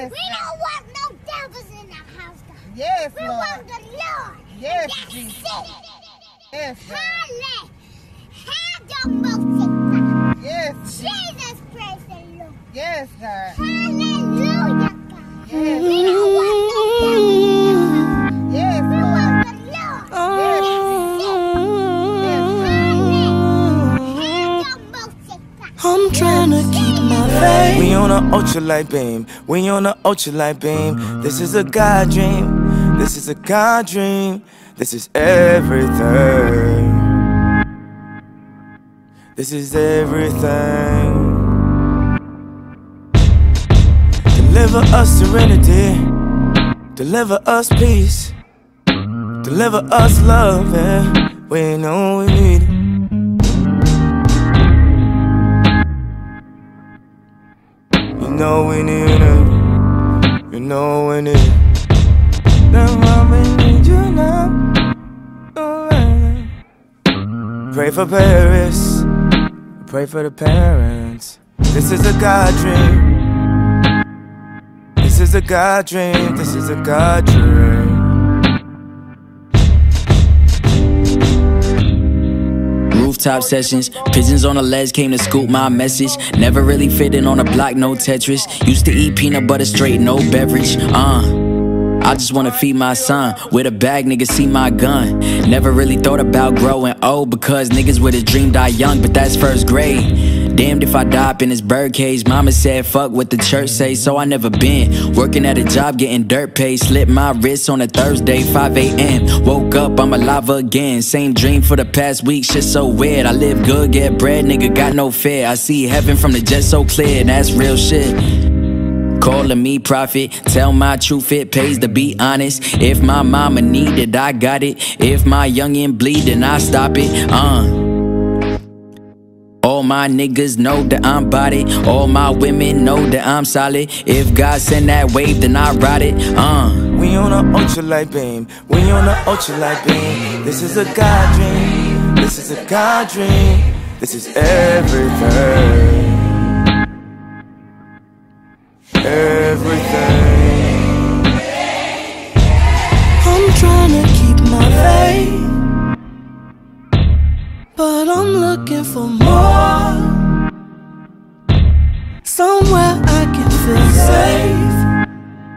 Yes. We don't want no devils in the house, God. Yes, we Lord. want the Lord. Yes, that's Jesus. it. Yes, God. Have your most Yes, Jesus, praise the Lord. Yes, God. Hallelujah, God. Yes. We don't want no devils in the house. Yes, We Lord. want the Lord. Yes, I'm trying to keep my faith. We on a ultralight beam. We on a ultralight beam. This is a God dream. This is a God dream. This is everything. This is everything. Deliver us serenity. Deliver us peace. Deliver us love. Yeah. We know we need it. You know we need it. You know we need it. That's why we need you now. Pray for Paris. Pray for the parents. This is a God dream. This is a God dream. This is a God dream. Rooftop sessions, pigeons on the ledge came to scoop my message. Never really fitting on a block, no Tetris. Used to eat peanut butter straight, no beverage. I just wanna feed my son. With a bag, niggas see my gun. Never really thought about growing old, because niggas with a dream die young, but that's first grade. Damned if I die up in this birdcage. Mama said fuck what the church say, so I never been. Working at a job, getting dirt pay. Slipped my wrist on a Thursday, 5 a.m. Woke up, I'm alive again. Same dream for the past week, shit so weird. I live good, get bread, nigga, got no fear. I see heaven from the jet so clear, that's real shit. Calling me prophet, tell my truth, it pays to be honest. If my mama need it, I got it. If my youngin' bleed, then I stop it. All my niggas know that I'm bout it. All my women know that I'm solid. If God send that wave, then I ride it. We on a ultralight beam. We on a ultralight beam. This is a God dream. This is a God dream. This is everything. Everything. I'm trying to keep my faith, but I'm looking for more. Somewhere I can feel safe,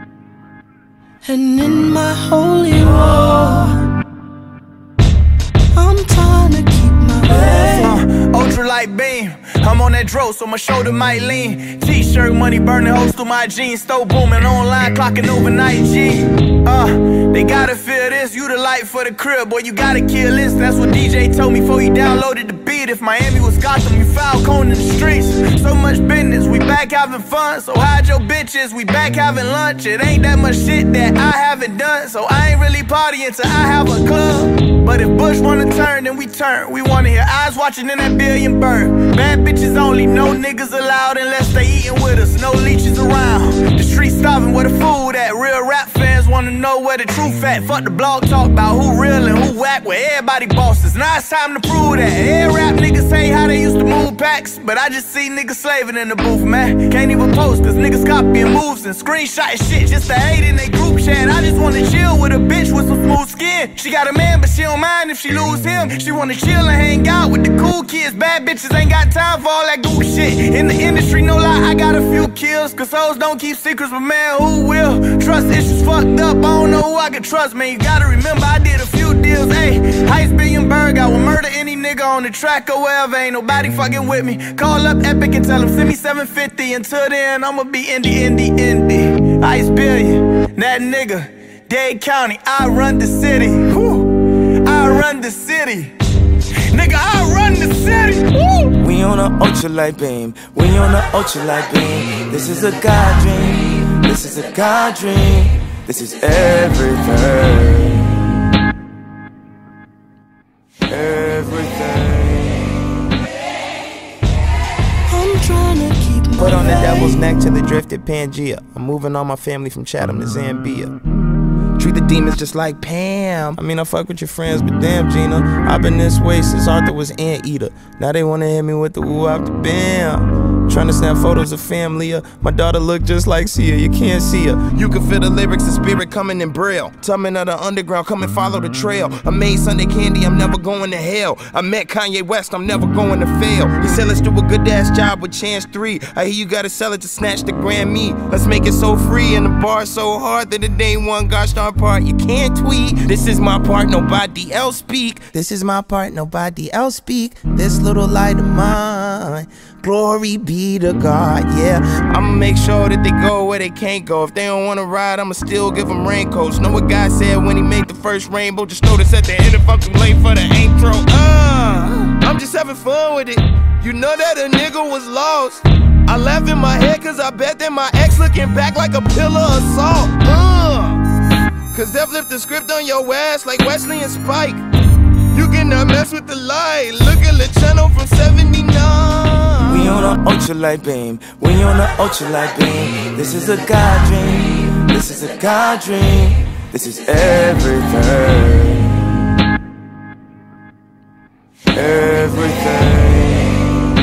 and in my holy war, I'm trying to keep my faith. Ultralight beam, I'm on that dro, so my shoulder might lean. T-shirt money burning holes through my jeans. Stove booming online, clocking overnight G. They gotta feel this, you the light for the crib. Boy, you gotta kill this, that's what DJ told me before he downloaded the beat. If Miami was Gotham, we foul cone in the streets. So much business, we back having fun. So hide your bitches, we back having lunch. It ain't that much shit that I haven't done, so I ain't really partying till I have a club. But if Bush wanna turn, then we turn. We wanna hear eyes watching in that billion bird. Bad bitches only, no niggas allowed unless they eating with us, no leeches around. The street starving where the food at. Real rap fans wanna know where the truth at. Fuck the blog talk about who real and who whack, where everybody bosses. Now it's time to prove that. Every rap niggas say how they used to move packs, but I just see niggas slaving in the booth, man. Can't even post cause niggas copying moves and screenshotting shit just to hate in they group chat. I just wanna chill with a bitch with some smooth skin. She got a man but she don't mind if she lose him. She wanna chill and hang out with the cool kids. Bad bitches ain't got time for all that goof shit. In the industry, no lie, I got a few kills, cause hoes don't keep secrets, but man, who will? Trust issues fucked up, I don't know who I can trust, man. You gotta remember I did a few deals, ayy. Ice Billionberg, I will murder any nigga on the track or wherever. Ain't nobody fucking with me. Call up Epic and tell him send me 750. Until then, I'ma be indie. Ice Billion, that nigga. Dade County, I run the city. Woo. I run the city. Nigga, I run the city. Woo. We on a ultralight beam. We on a ultralight beam. This is a God dream. This is a God dream. This is everything. Everything. I'm trying to keep my Put on the devil's neck to the drifted Pangea. I'm moving all my family from Chatham to Zambia. Treat the demons just like Pam. I mean, I fuck with your friends, but damn, Gina, I've been this way since Arthur was Anteater. Now they wanna hit me with the woo after bam. Trying to snap photos of family. My daughter look just like Sia, you can't see her. You can feel the lyrics, the spirit coming in braille. Tumbling of the underground, come and follow the trail. I made Sunday candy, I'm never going to hell. I met Kanye West, I'm never going to fail. He said let's do a good ass job with Chance 3. I hear you gotta sell it to snatch the Grammy. Let's make it so free and the bar so hard that it ain't one gosh darn part you can't tweet. This is my part, nobody else speak. This is my part, nobody else speak. This little light of mine, glory be to God, yeah. I'ma make sure that they go where they can't go. If they don't wanna ride, I'ma still give them raincoats. Know what God said when he made the first rainbow? Just notice at the end if I'm too late for the intro. I'm just having fun with it. You know that a nigga was lost. I laugh in my head cause I bet that my ex looking back like a pillar of salt. Cause they've flipped the script on your ass like Wesley and Spike. You cannot mess with the light. Look at the channel from 79. We on a ultralight beam. We on a ultralight beam. This is a God dream. This is a God dream. This is everything. Everything.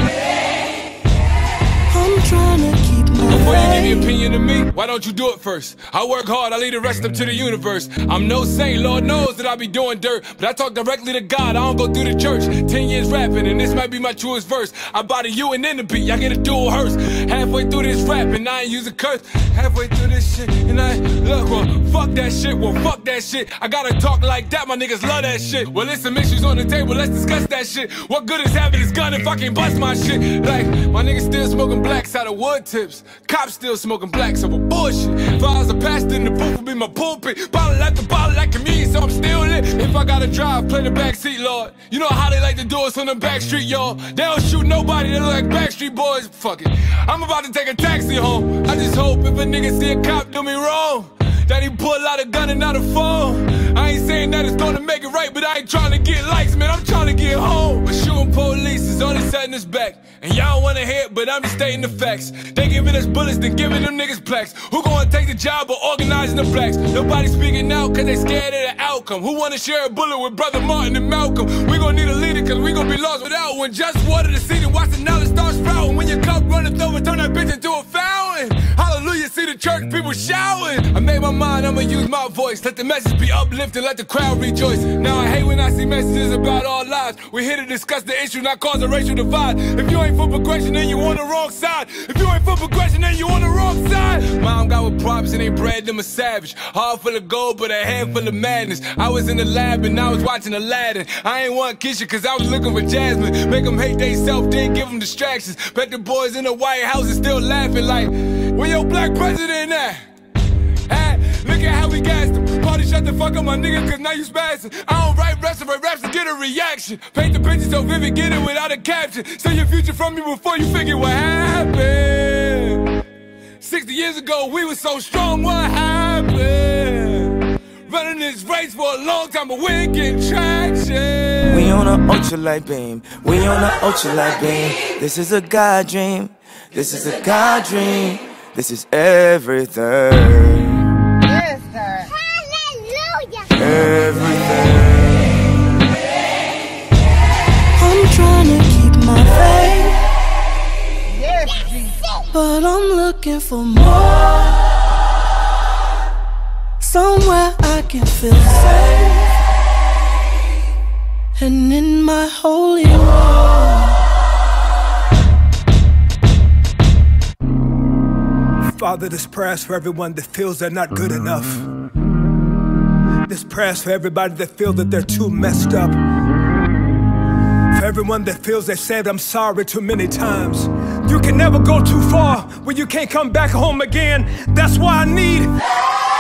I'm trying to keep my Before you give your opinion of me, why don't you do it first? I work hard, I leave the rest up to the universe. I'm no saint, Lord knows that I be doing dirt, but I talk directly to God, I don't go through the church. 10 years rapping, and this might be my truest verse. I body you and then the beat, I get a dual hearse. Halfway through this rap, and I ain't use a curse. Halfway through this shit, and I look, well, fuck that shit, well, fuck that shit. I gotta talk like that, my niggas love that shit. Well, there's some issues on the table, let's discuss that shit. What good is having this gun if I can't bust my shit? Like, my niggas still smoking blacks out of wood tips. Cops still smoking blacks over bullshit. If I was a pastor in the booth, would be my pulpit. Bottle after bottle like communion, so I'm still lit. If I gotta drive, play the backseat, Lord. You know how they like to do us on the back street, y'all. They don't shoot nobody, they look like Backstreet Boys. Fuck it, I'm about to take a taxi home. I just hope if a nigga see a cop do me wrong, that he pull out a gun and not a phone. I ain't saying that it's gonna make it right, but I ain't trying to get likes, man, I'm trying to get home. But shooting police is only setting us back, and y'all wanna hear it, but I'm just stating the facts. They giving us bullets, then giving them niggas plaques. Who gonna take the job of organizing the blacks? Nobody speaking out cause they scared of the outcome. Who wanna share a bullet with Brother Martin and Malcolm? We gon' need a leader cause we gon' be lost without one. Just water the seed and watch the knowledge start sprouting. When your cup runneth over, turn that bitch into a fountain. Hallelujah, see the church people shouting. I made my mind, I'ma use my voice. Let the message be uplifted, let the crowd rejoice. Now I hate when I see messages about all lives. We're here to discuss the issue, not cause a racial divide. If you ain't for progression, then you on the wrong side. If you ain't for progression, then you on the wrong side. Mom got with props and ain't bred them a savage. Heart full of gold, but a head full of madness. I was in the lab and I was watching Aladdin. I ain't want Keisha cause I was looking for Jasmine. Make them hate they self, then give them distractions. Bet the boys in the White House is still laughing like, where your black president at? Look at how we gassed him. Party shut the fuck up my nigga cause now you spazzing. I don't write raps to get a reaction. Paint the picture so vivid, get it without a caption. Say your future from me before you figure what happened. 60 years ago we were so strong, what happened? Running this race for a long time but we ain't getting traction. We on a ultralight beam. We on a ultralight beam. This is a God dream. This is a God dream. This is everything. Yes, sir. Hallelujah. Everything. I'm trying to keep my faith, Yes, Jesus. but I'm looking for more. Somewhere I can feel safe, and in my holy war. Father, this prayer's for everyone that feels they're not good enough. This prayer's for everybody that feels that they're too messed up. For everyone that feels they said I'm sorry too many times. You can never go too far when you can't come back home again. That's why I need